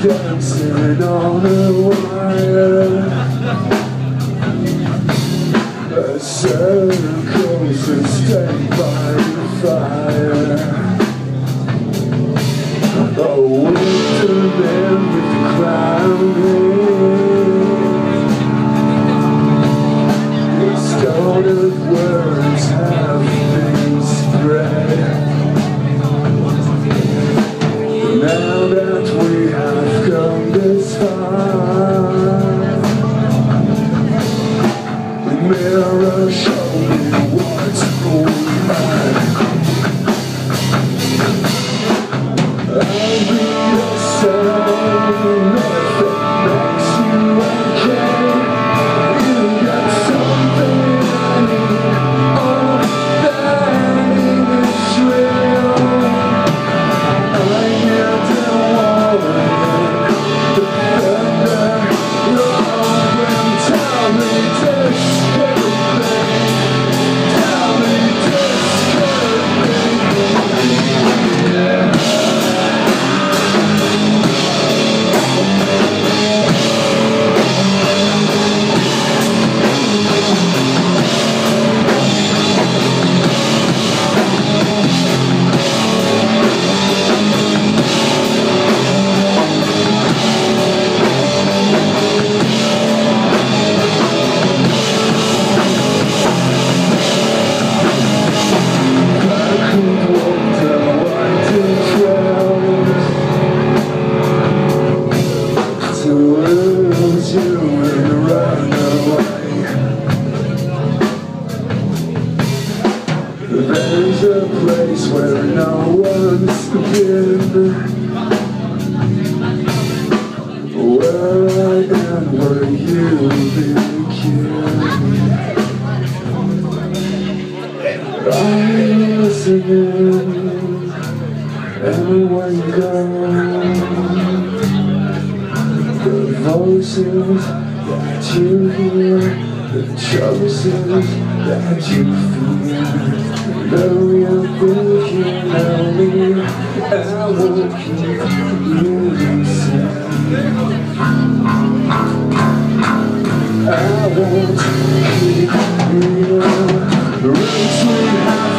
dancing on a wire. A circle sustained by the fire. A winter man with the crown head. The stone of words have been spread. Now that we have come this far, the mirror show me what's going on. I'll be the same if it makes you okay. You got something I need, all that is real. I hear the water, the thunder, roll and tell me this everything. Tell me this everything. Yeah. There's a place where no one's been, where I am, where you begin. I'm listening, everyone goes. The voices that you hear, the choices that you feel. Though you think you know me, I won't keep you safe. I won't keep you. Roots we have